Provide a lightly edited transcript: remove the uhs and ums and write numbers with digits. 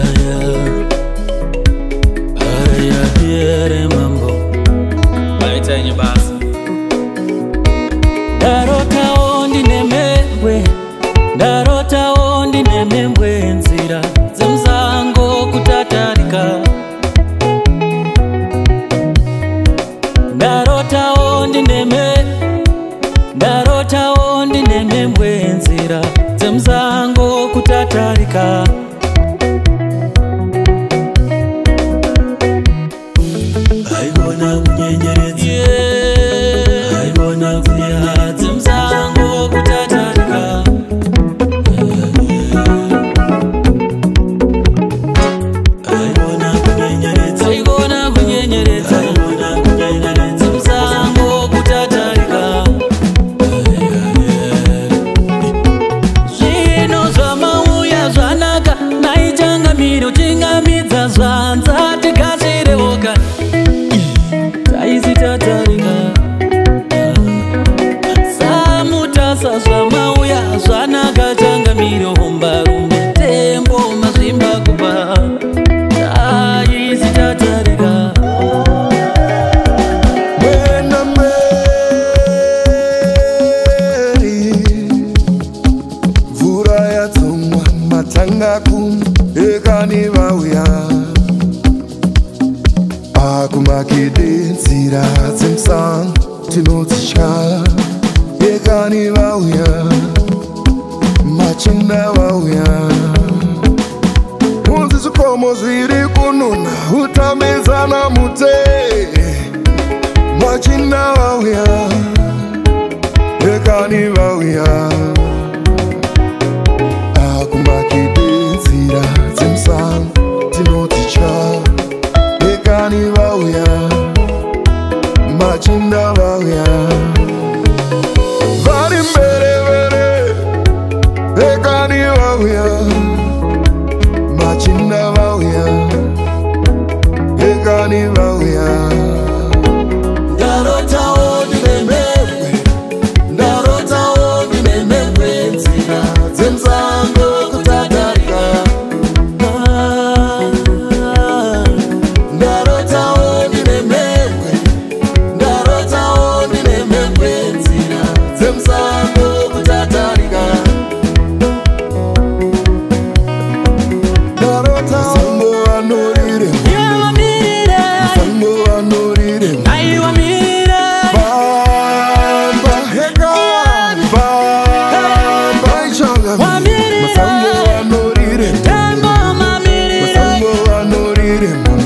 Nzira zemzango kutatarika ndarotawo ndineme mbwenzira zemzango kutatarika aibona kunyenyeredzi aibona kuya zemzango kutatarika Zvanza tikazire woga taizitatarika samutasa zvamauya zvanaka changamiro humbarumbe tembo mazvimba kuba taizitatarika Wena Mary mvura yatsumwa matanga kum ekani vauya akumakide nzira dzemsango tinodzitya ekani vauya machinda vauya unzi zvikomo zviri kununa utamizana mute machinda vauya ekani vauya akumakide nzira dzemsango tinodzitya ekani vauya machinda vauya vari mberevere ekani vauya machinda vauya ekani vauya ndarotawo ndinememwe nzira dzemzango kutatarika Masango anorire